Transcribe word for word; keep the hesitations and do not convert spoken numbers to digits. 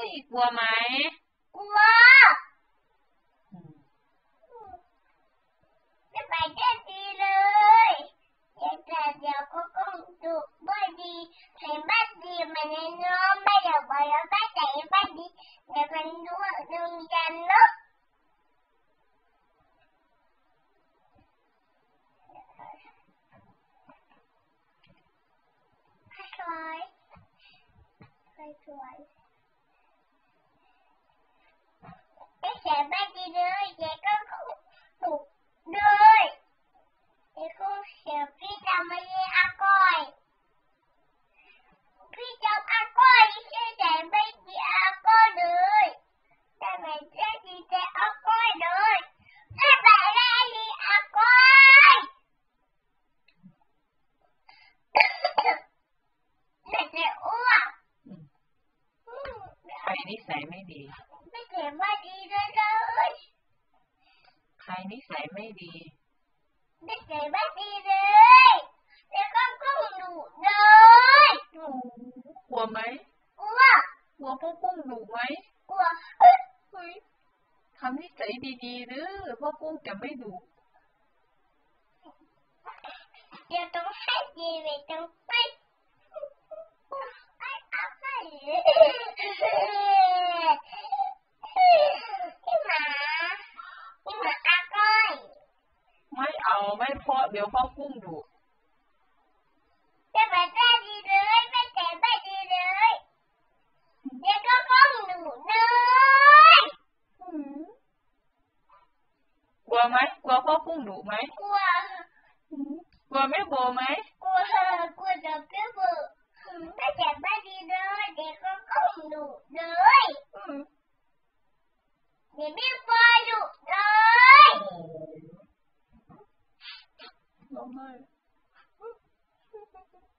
กลัวไหมกลัวจะไปเต้นดีเลยเดี๋ยวแต่เดี๋ยวก็คงดุบ่ดีใส่บ้านดีมันน้องไม่อยากบอกแล้วบ้านใจบ้านดีเดี๋ยวมันดูดึงยันเนาะสวยสวยไม่ใส่บ้านดีเลยเดี๋ยวก็คงดุเลยเดี๋ยวคงเสียพี่จำไม่ได้อาก้อยพี่จำอาก้อยที่ชื่อใจไม่ดีอาก้อยเลยแต่ไม่ใช่ดีใจอาก้อยเลยแต่ไม่ได้ดีอาก้อยไม่ใช่อ้วนใครนิสัยไม่ดีไม่ใช่ว่าดีเลยเลยใครนิสัยไม่ดีไม่ใช่ว่าดีเลยแล้วก็กุ้งดุเลยกลัวไหมกลัวกลัวพวกกุ้งดุไหมกลัวเฮ้ยทำนิสัยดีๆหรือพวกกุ้งจะไม่ดุเดี๋ยวต้องให้ดีเลยต้องไปไอ้อาไปพี่หมาพี่หมาอาก้อยไม่เอาไม่เพราะเดี๋ยวพ่อกุ้งดุจะมาได้ดีเลยไม่แต่ไม่ดีเลยเดี๋ยวก็ก้มหนูเลยกลัวไหมกลัวพ่อกุ้งดุไหมกลัวกลัวแม่โบไหมกลัวกลัวจะเพื่อบุไม่แต่ไม่ดีเลยเดี๋ยวก็ก้มหนูเลยเดี๋ยวไม่กลัวดุเลยร้องไห้